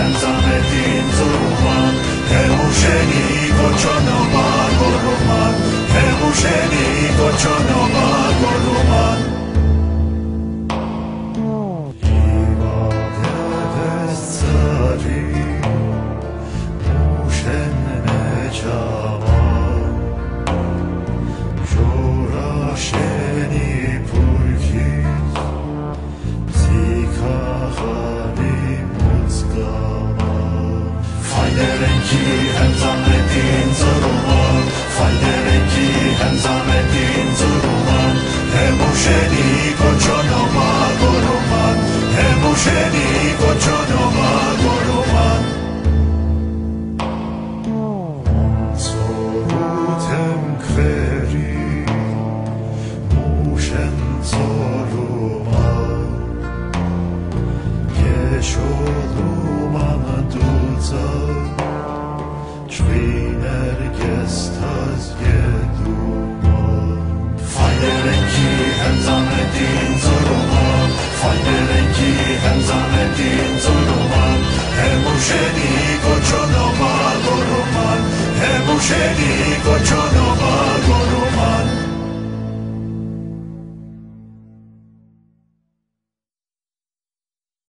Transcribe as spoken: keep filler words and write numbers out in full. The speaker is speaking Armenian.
Հենզամետին ծուրուման Հեմուշենի կոչոնոմա գորուման Հեմուշենի կոչոնոմա գորուման Իվավևես ծարի Մուշեն մեջաման Ժորաշենի պույքից Զիքախանի մուցկաման Ֆայդերենքի հենզամետին ծրուման Ֆայդերենքի հենզամետին ծրուման Հեմուշենի կոչոնոմա գորուման Հեմուշենի կոչոնոմա գորուման Ծորութ եմ քվերի Մուշեն ծորուման Եշոլուման դուծը Չվիներ գեստազ եդուման Ֆայդերենքի հենզամետին ծորուման Ֆայդերենքի հենզամետին ծորուման Հեմուշենի կոչոնոմա գորուման Հեմուշենի կոչոնոմա